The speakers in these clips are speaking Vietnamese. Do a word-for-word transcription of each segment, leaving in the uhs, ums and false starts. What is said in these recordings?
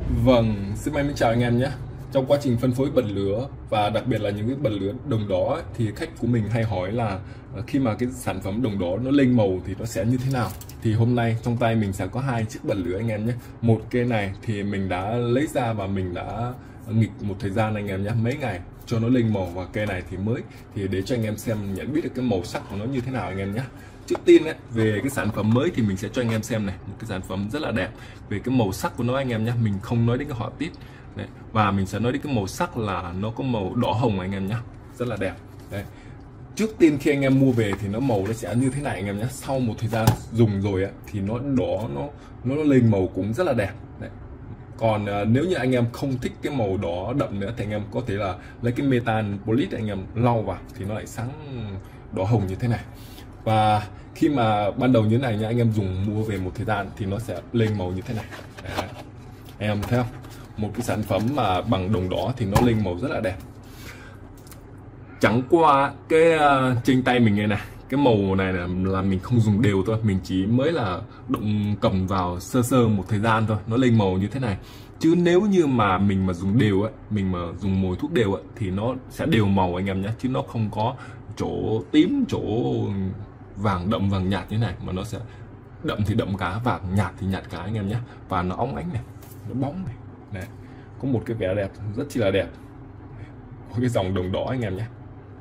Vâng, xin may mến chào anh em nhé. Trong quá trình phân phối bật lửa và đặc biệt là những cái bật lửa đồng đỏ ấy, thì khách của mình hay hỏi là ờ, khi mà cái sản phẩm đồng đỏ nó lên màu thì nó sẽ như thế nào. Thì hôm nay trong tay mình sẽ có hai chiếc bật lửa anh em nhé. Một cái này thì mình đã lấy ra và mình đã nghịch một thời gian anh em nhé, mấy ngày cho nó lên màu, và cây này thì mới, thì để cho anh em xem nhận biết được cái màu sắc của nó như thế nào anh em nhé. Trước tiên ấy, về cái sản phẩm mới thì mình sẽ cho anh em xem này, một cái sản phẩm rất là đẹp. Về cái màu sắc của nó anh em nhé, mình không nói đến cái họa tiết đấy, và mình sẽ nói đến cái màu sắc là nó có màu đỏ hồng anh em nhé, rất là đẹp đấy. Trước tiên khi anh em mua về thì nó màu nó sẽ như thế này anh em nhé. Sau một thời gian dùng rồi ấy, thì nó đỏ, nó nó lên màu cũng rất là đẹp đấy. Còn uh, nếu như anh em không thích cái màu đỏ đậm nữa thì anh em có thể là lấy cái metan polish anh em lau vào thì nó lại sáng đỏ hồng như thế này. Và khi mà ban đầu như thế này nha, anh em dùng mua về một thời gian thì nó sẽ lên màu như thế này. Đấy. Anh em thấy không? Một cái sản phẩm mà bằng đồng đỏ thì nó lên màu rất là đẹp. Chẳng qua cái uh, trên tay mình này này, cái màu này là, là mình không dùng đều thôi, mình chỉ mới là động cầm vào sơ sơ một thời gian thôi, nó lên màu như thế này. Chứ nếu như mà mình mà dùng đều ấy, mình mà dùng mồi thuốc đều ấy, thì nó sẽ đều màu anh em nhé, chứ nó không có chỗ tím, chỗ vàng đậm vàng nhạt như thế này, mà nó sẽ đậm thì đậm cá, vàng nhạt thì nhạt cá anh em nhé. Và nó óng ánh này, nó bóng này, đấy, có một cái vẻ đẹp rất chi là đẹp, có cái dòng đồng đỏ anh em nhé.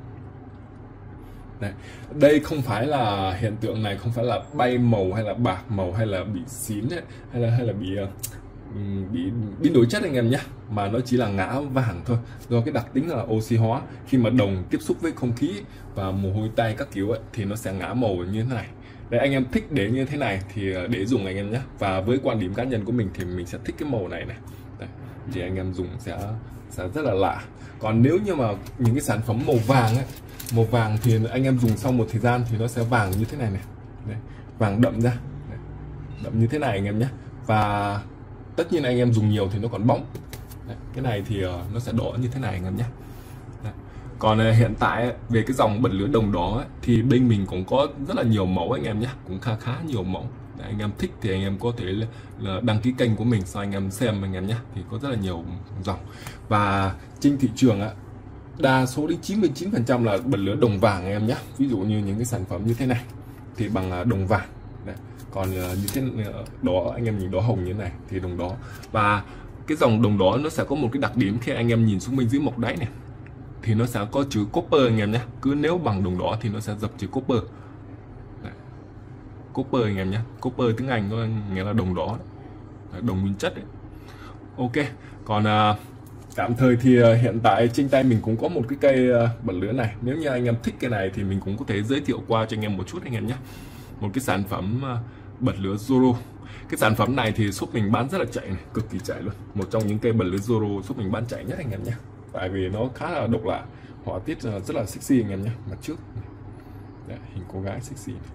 Đấy. Đây không phải là hiện tượng này không phải là bay màu hay là bạc màu hay là bị xín ấy, hay là hay là bị uh, bị biến đổi chất anh em nhé, mà nó chỉ là ngã vàng thôi, do cái đặc tính là oxy hóa. Khi mà đồng tiếp xúc với không khí và mồ hôi tay các kiểu ấy, thì nó sẽ ngã màu như thế này. Đấy, anh em thích để như thế này thì để dùng anh em nhé. Và với quan điểm cá nhân của mình thì mình sẽ thích cái màu này này. Đấy, thì anh em dùng sẽ sẽ rất là lạ. Còn nếu như mà những cái sản phẩm màu vàng ấy, màu vàng thì anh em dùng sau một thời gian thì nó sẽ vàng như thế này này. Đấy, vàng đậm ra. Đấy, đậm như thế này anh em nhé. Và tất nhiên anh em dùng nhiều thì nó còn bóng. Đấy, cái này thì uh, nó sẽ đỏ như thế này anh em nhé. Đấy. Còn uh, hiện tại về cái dòng bật lửa đồng đỏ ấy, thì bên mình cũng có rất là nhiều mẫu anh em nhé, cũng khá khá nhiều mẫu. Đấy, anh em thích thì anh em có thể là, là đăng ký kênh của mình sau anh em xem anh em nhé, thì có rất là nhiều dòng. Và trên thị trường á, đa số đến chín mươi chín phần trăm là bật lửa đồng vàng anh em nhé. Ví dụ như những cái sản phẩm như thế này thì bằng uh, đồng vàng. Đấy. Còn uh, như thế đó anh em nhìn đỏ hồng như thế này thì đồng đỏ. Và cái dòng đồng đỏ nó sẽ có một cái đặc điểm, khi anh em nhìn xuống bên dưới mộc đáy này thì nó sẽ có chữ copper anh em nhé. Cứ nếu bằng đồng đỏ thì nó sẽ dập chữ copper. Đấy. Copper anh em nhé. Copper tiếng Anh nó nghĩa là đồng đỏ. Đấy, đồng nguyên chất đấy. Ok. Còn uh, tạm thời thì uh, hiện tại trên tay mình cũng có một cái cây uh, bật lửa này. Nếu như anh em thích cái này thì mình cũng có thể giới thiệu qua cho anh em một chút anh em nhé. Một cái sản phẩm uh, bật lửa Zoro. Cái sản phẩm này thì shop mình bán rất là chạy này, cực kỳ chạy luôn. Một trong những cây bật lửa Zoro shop mình bán chạy nhất anh em nhé. Tại vì nó khá là độc lạ, họa tiết uh, rất là sexy anh em nhé. Mặt trước đấy, hình cô gái sexy này.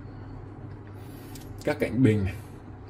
Các cạnh bên này,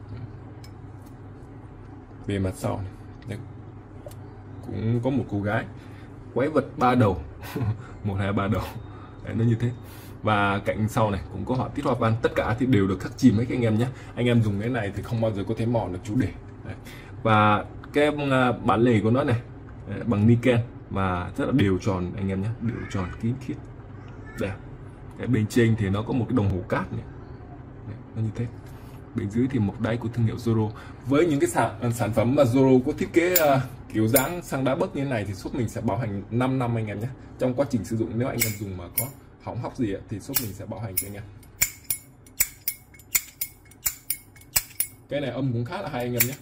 về mặt sau này. Đấy. Cũng có một cô gái quái vật ba đầu một hai ba đầu đấy, nó như thế. Và cạnh sau này cũng có họa tiết hoa văn, tất cả thì đều được khắc chìm hết anh em nhé. Anh em dùng cái này thì không bao giờ có thể mòn được chủ đề đấy. Và cái bản lề của nó này đấy, bằng niken và rất là đều tròn anh em nhé, đều tròn kín khiết đẹp. Cái bên trên thì nó có một cái đồng hồ cát này đấy, nó như thế. Bên dưới thì mộc đáy của thương hiệu Zoro. Với những cái sản sản phẩm mà Zoro có thiết kế uh, kiểu dáng sang đá bấc như thế này thì shop mình sẽ bảo hành năm năm anh em nhé. Trong quá trình sử dụng nếu anh em dùng mà có hỏng hóc gì thì shop mình sẽ bảo hành cho anh em. Cái này âm cũng khá là hay anh em nhé.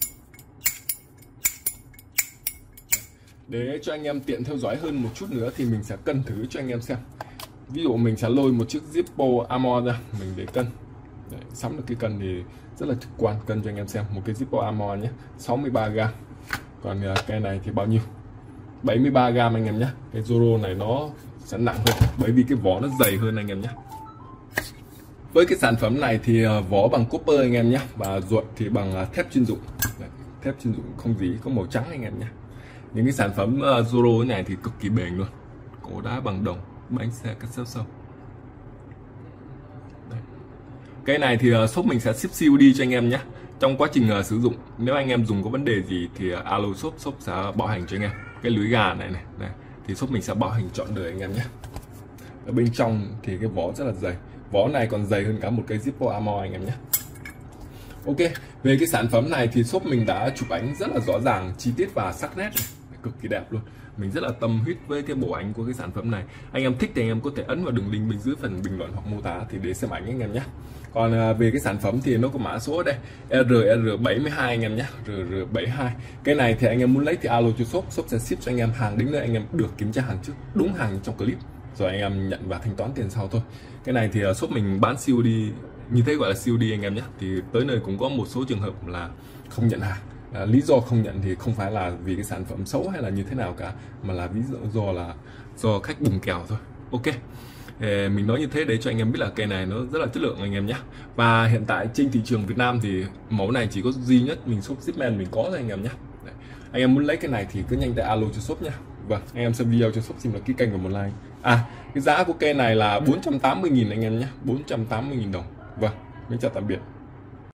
Để cho anh em tiện theo dõi hơn một chút nữa thì mình sẽ cân thử cho anh em xem. Ví dụ mình sẽ lôi một chiếc Zippo Armor ra, mình để cân. Đấy, sắm được cái cân thì rất là trực quan, cân cho anh em xem. Một cái Zippo Armor nhé, sáu mươi ba gam. Còn uh, cái này thì bao nhiêu? bảy mươi ba gam anh em nhé. Cái Zoro này nó sẽ nặng hơn bởi vì cái vỏ nó dày hơn anh em nhé. Với cái sản phẩm này thì uh, vỏ bằng copper anh em nhé, và ruột thì bằng uh, thép chuyên dụng. Đấy, thép chuyên dụng không gì, có màu trắng anh em nhé. Những cái sản phẩm uh, Zoro này thì cực kỳ bền luôn. Cổ đá bằng đồng, bánh xe cắt xếp sâu. Cái này thì uh, shop mình sẽ ship xê ô đê cho anh em nhé. trong quá trình uh, sử dụng nếu anh em dùng có vấn đề gì thì uh, alo shop, shop sẽ bảo hành cho anh em. Cái lưới gà này này, này thì shop mình sẽ bảo hành trọn đời anh em nhé. Ở bên trong thì cái vỏ rất là dày, vỏ này còn dày hơn cả một cây Zippo Armor anh em nhé. Ok, về cái sản phẩm này thì shop mình đã chụp ảnh rất là rõ ràng, chi tiết và sắc nét, cực kỳ đẹp luôn. Mình rất là tâm huyết với cái bộ ảnh của cái sản phẩm này. Anh em thích thì anh em có thể ấn vào đường link bên dưới phần bình luận hoặc mô tả thì để xem ảnh anh em nhé. Còn à, về cái sản phẩm thì nó có mã số ở đây R R bảy mươi hai anh em nhé, R R bảy mươi hai. Cái này thì anh em muốn lấy thì alo cho shop, shop sẽ ship cho anh em hàng đến nơi anh em được kiểm tra hàng trước, đúng hàng trong clip, rồi anh em nhận và thanh toán tiền sau thôi. Cái này thì shop mình bán xê ô đê, như thế gọi là xê ô đê anh em nhé. Thì tới nơi cũng có một số trường hợp là không nhận hàng. À, lý do không nhận thì không phải là vì cái sản phẩm xấu hay là như thế nào cả, mà là ví dụ do là do khách bùng kèo thôi. Ok, Ê, mình nói như thế để cho anh em biết là cây này nó rất là chất lượng anh em nhé. Và hiện tại trên thị trường Việt Nam thì mẫu này chỉ có duy nhất mình shop Zipman mình có thôi anh em nhé. Đấy. Anh em muốn lấy cái này thì cứ nhanh tay alo cho shop nha. Vâng, anh em xem video cho shop xin là ký kênh và một like. À, cái giá của cây này là bốn trăm tám mươi nghìn anh em nhé, bốn trăm tám mươi nghìn đồng. Vâng, mình chào tạm biệt.